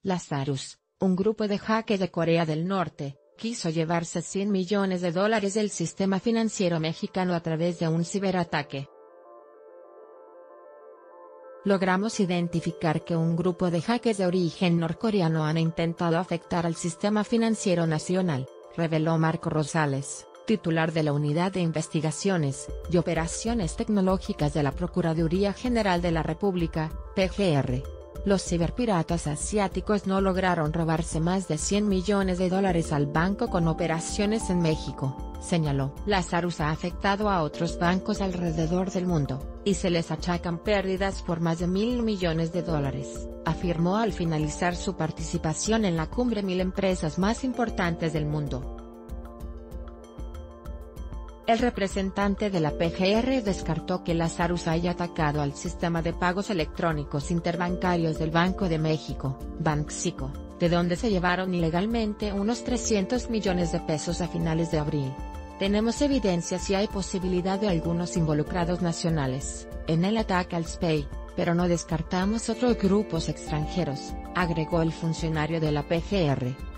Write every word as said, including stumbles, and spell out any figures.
Lazarus, un grupo de hackers de Corea del Norte, quiso llevarse cien millones de dólares del sistema financiero mexicano a través de un ciberataque. Logramos identificar que un grupo de hackers de origen norcoreano han intentado afectar al sistema financiero nacional, reveló Marco Rosales, titular de la Unidad de Investigaciones y Operaciones Tecnológicas de la Procuraduría General de la República, P G R. Los ciberpiratas asiáticos no lograron robarse más de cien millones de dólares al banco con operaciones en México, señaló. Lazarus ha afectado a otros bancos alrededor del mundo, y se les achacan pérdidas por más de mil millones de dólares, afirmó al finalizar su participación en la cumbre Mil Empresas Más Importantes del Mundo. El representante de la P G R descartó que Lazarus haya atacado al sistema de pagos electrónicos interbancarios del Banco de México, Banxico, de donde se llevaron ilegalmente unos trescientos millones de pesos a finales de abril. Tenemos evidencia si hay posibilidad de algunos involucrados nacionales en el ataque al S P E I, pero no descartamos otros grupos extranjeros, agregó el funcionario de la P G R.